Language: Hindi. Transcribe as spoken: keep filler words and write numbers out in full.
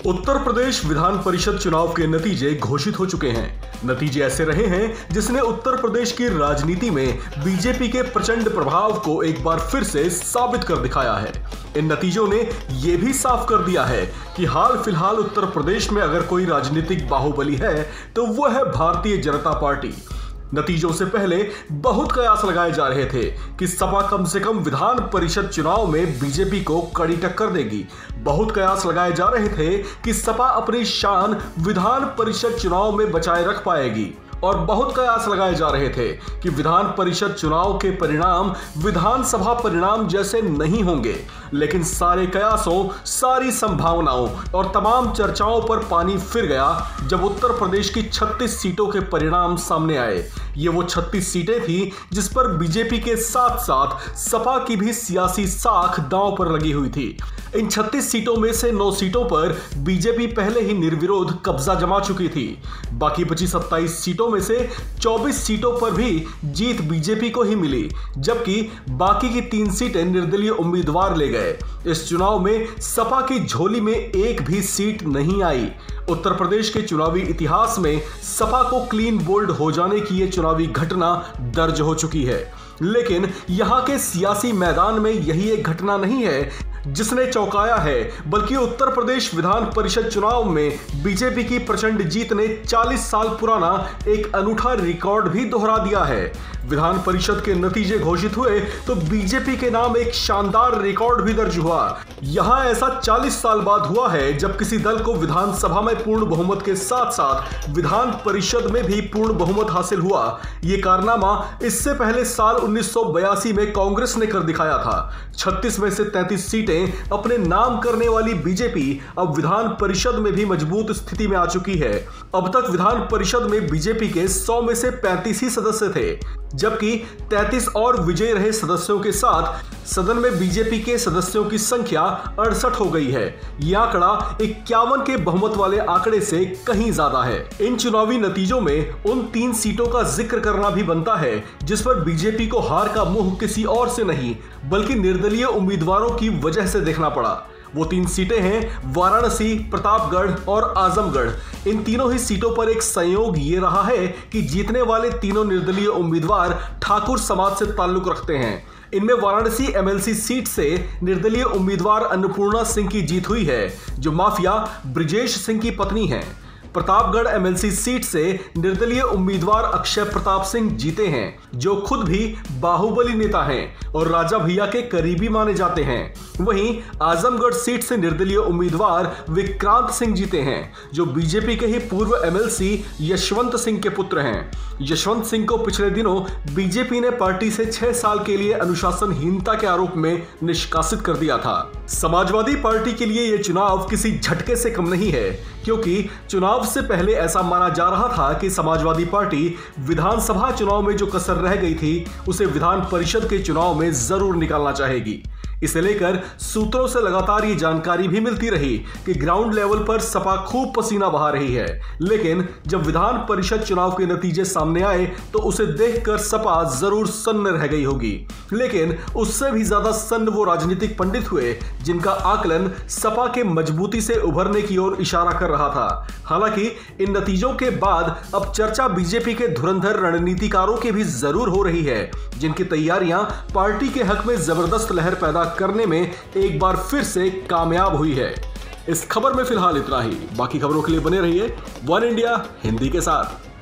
उत्तर प्रदेश विधान परिषद चुनाव के नतीजे घोषित हो चुके हैं। नतीजे ऐसे रहे हैं जिसने उत्तर प्रदेश की राजनीति में बीजेपी के प्रचंड प्रभाव को एक बार फिर से साबित कर दिखाया है। इन नतीजों ने यह भी साफ कर दिया है कि हाल फिलहाल उत्तर प्रदेश में अगर कोई राजनीतिक बाहुबली है तो वह है भारतीय जनता पार्टी। नतीजों से पहले बहुत कयास लगाए जा रहे थे कि सपा कम से कम विधान परिषद चुनाव में बीजेपी को कड़ी टक्कर देगी। बहुत कयास लगाए जा रहे थे कि सपा अपनी शान विधान परिषद चुनाव में बचाए रख पाएगी और बहुत कयास लगाए जा रहे थे कि विधान परिषद चुनाव के परिणाम विधानसभा परिणाम जैसे नहीं होंगे। लेकिन सारे कयासों, सारी संभावनाओं और तमाम चर्चाओं पर पानी फिर गया जब उत्तर प्रदेश की छत्तीस सीटों के परिणाम सामने आए। ये वो छत्तीस सीटें थी जिस पर बीजेपी के साथ साथ सपा की भी सियासी साख दांव पर लगी हुई थी। इन छत्तीस सीटों में से नौ सीटों पर बीजेपी पहले ही निर्विरोध कब्जा जमा चुकी थी। बाकी बची सत्ताईस सीटों में से चौबीस सीटों पर भी जीत बीजेपी को ही मिली, जबकि बाकी की तीन सीटें निर्दलीय उम्मीदवार ले गए। इस चुनाव में सपा की झोली में एक भी सीट नहीं आई। उत्तर प्रदेश के चुनावी इतिहास में सपा को क्लीन बोल्ड हो जाने की यह चुनावी घटना दर्ज हो चुकी है। लेकिन यहां के सियासी मैदान में यही एक घटना नहीं है जिसने चौंकाया है, बल्कि उत्तर प्रदेश विधान परिषद चुनाव में बीजेपी की प्रचंड जीत ने चालीस साल पुराना एक अनूठा रिकॉर्ड भी दोहरा दिया है। विधान परिषद के नतीजे घोषित हुए तो बीजेपी के नाम एक शानदार रिकॉर्ड भी दर्ज हुआ। यहां ऐसा चालीस साल बाद हुआ है जब किसी दल को विधानसभा में पूर्ण बहुमत के साथ साथ विधान परिषद में भी पूर्ण बहुमत हासिल हुआ। यह कारनामा इससे पहले साल उन्नीस सौ बयासी में कांग्रेस ने कर दिखाया था। छत्तीस में से तैंतीस सीटें अपने नाम करने वाली बीजेपी अब विधान परिषद में भी मजबूत स्थिति में आ चुकी है। अब तक विधान परिषद में बीजेपी के सौ में से पैंतीस ही सदस्य थे, जबकि तैंतीस और विजयी रहे सदस्यों के साथ सदन में बीजेपी के सदस्यों की संख्या अड़सठ हो गई है। यह आंकड़ा इक्यावन के बहुमत वाले आंकड़े से कहीं ज्यादा है। इन चुनावी नतीजों में उन तीन सीटों का जिक्र करना भी बनता है जिस पर बीजेपी को हार का मुंह किसी और से नहीं बल्कि निर्दलीय उम्मीदवारों की वजह से देखना पड़ा। वो तीन सीटें हैं वाराणसी, प्रतापगढ़ और आजमगढ़। इन तीनों ही सीटों पर एक संयोग ये रहा है कि जीतने वाले तीनों निर्दलीय उम्मीदवार ठाकुर समाज से ताल्लुक रखते हैं। इनमें वाराणसी एमएलसी सीट से निर्दलीय उम्मीदवार अन्नपूर्णा सिंह की जीत हुई है, जो माफिया ब्रिजेश सिंह की पत्नी हैं। प्रतापगढ़ एमएलसी सीट से निर्दलीय उम्मीदवार अक्षय प्रताप सिंह जीते हैं, जो खुद भी बाहुबली नेता हैं और राजा भैया के करीबी माने जाते हैं। वहीं आजमगढ़ सीट से निर्दलीय उम्मीदवार विक्रांत सिंह जीते हैं, जो बीजेपी के ही पूर्व एमएलसी यशवंत सिंह के पुत्र हैं। यशवंत सिंह को पिछले दिनों बीजेपी ने पार्टी से छह साल के लिए अनुशासनहीनता के आरोप में निष्कासित कर दिया था। समाजवादी पार्टी के लिए यह चुनाव किसी झटके से कम नहीं है, क्योंकि चुनाव से पहले ऐसा माना जा रहा था कि समाजवादी पार्टी विधानसभा चुनाव में जो कसर रह गई थी उसे विधान परिषद के चुनाव में जरूर निकालना चाहेगी। इसे लेकर सूत्रों से लगातार ये जानकारी भी मिलती रही कि ग्राउंड लेवल पर सपा खूब पसीना बहा रही है। लेकिन जब विधान परिषद चुनाव के नतीजे सामने आए तो उसे देखकर सपा जरूर सन्न रह गई होगी। लेकिन उससे भी ज्यादा सन्न वो राजनीतिक पंडित हुए जिनका आकलन सपा के मजबूती से उभरने की ओर इशारा कर रहा था। हालांकि इन नतीजों के बाद अब चर्चा बीजेपी के धुरंधर रणनीतिकारों की भी जरूर हो रही है, जिनकी तैयारियां पार्टी के हक में जबरदस्त लहर पैदा करने में एक बार फिर से कामयाब हुई है। इस खबर में फिलहाल इतना ही। बाकी खबरों के लिए बने रहिए वन इंडिया हिंदी के साथ।